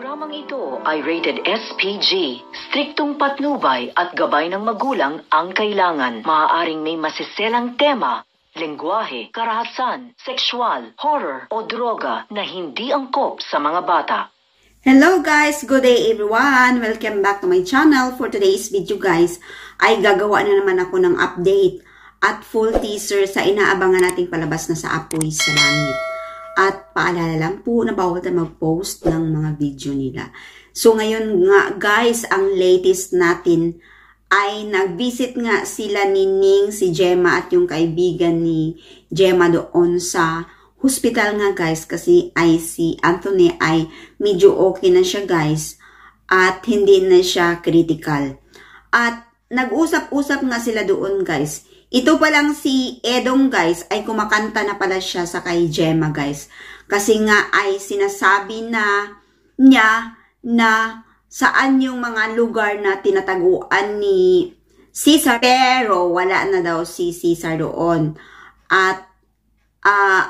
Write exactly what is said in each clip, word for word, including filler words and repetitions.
Programang ito ay rated S P G. Striktong patnubay at gabay ng magulang ang kailangan. Maaaring may masiselang tema, lengguwahe, karahasan, sexual, horror o droga na hindi angkop sa mga bata. Hello guys! Good day everyone! Welcome back to my channel. For today's video guys, ay gagawa na naman ako ng update at full teaser sa inaabangan nating palabas na sa Apoy sa Langit. At paalala lang po na bawal na mag-post ng mga video nila. So ngayon nga guys, ang latest natin ay nag-visit nga sila ni Ning, si Gemma at yung kaibigan ni Gemma doon sa hospital nga guys. Kasi ay si Anthony ay medyo okay na siya guys at hindi na siya critical. At nag-usap-usap nga sila doon guys. Ito pa lang si Edong guys ay kumakanta na pala siya sa kay Gemma guys. Kasi nga ay sinasabi na niya na saan yung mga lugar na tinataguan ni Cesar. Pero wala na daw si Cesar doon. At uh,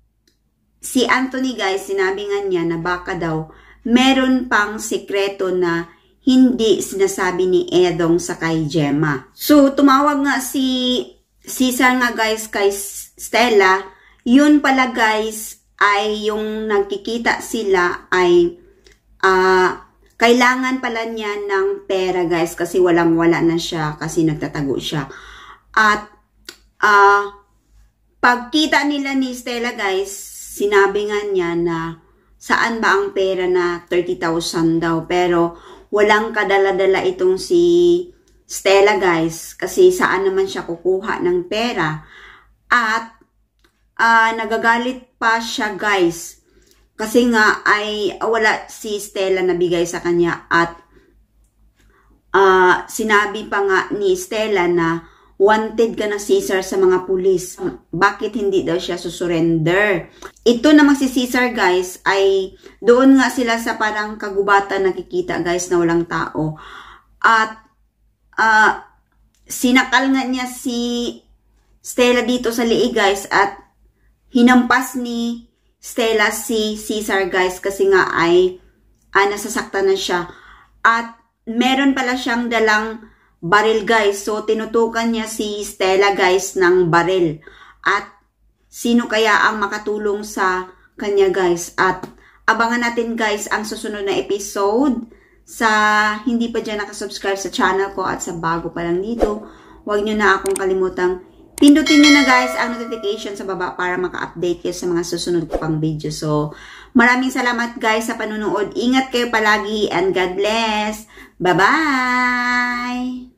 si Anthony guys sinabi nga niya na baka daw meron pang sekreto na hindi sinasabi ni Edong sa kay Gemma. So, tumawag nga si Cesar nga guys kay Stella. Yun pala guys ay yung nagkikita sila ay uh, kailangan pala niya ng pera guys kasi walang wala na siya kasi nagtatago siya. At uh, pagkita nila ni Stella guys, sinabi nga niya na saan ba ang pera na thirty thousand daw. Pero walang kadala-dala itong si Stella guys kasi saan naman siya kukuha ng pera. At uh, nagagalit pa siya guys kasi nga ay wala si Stella na bigay sa kanya. At uh, sinabi pa nga ni Stella na wanted ka na Cesar sa mga pulis. Bakit hindi daw siya susurrender? Ito namang si Cesar guys ay doon nga sila sa parang kagubatan nakikita guys na walang tao. At uh, sinakal nga niya si Stella dito sa liig guys at hinampas ni Stella si Cesar guys kasi nga ay uh, nasasaktan na siya. At meron pala siyang dalang baril guys. So, tinutukan niya si Stella guys ng baril. At sino kaya ang makatulong sa kanya guys? At abangan natin guys ang susunod na episode. Sa hindi pa dyan nakasubscribe sa channel ko at sa bago pa lang dito, huwag nyo na akong kalimutang pindutin nyo na guys ang notification sa baba para maka-update kayo sa mga susunod ko pang video. So, maraming salamat guys sa panunood. Ingat kayo palagi and God bless. Bye-bye!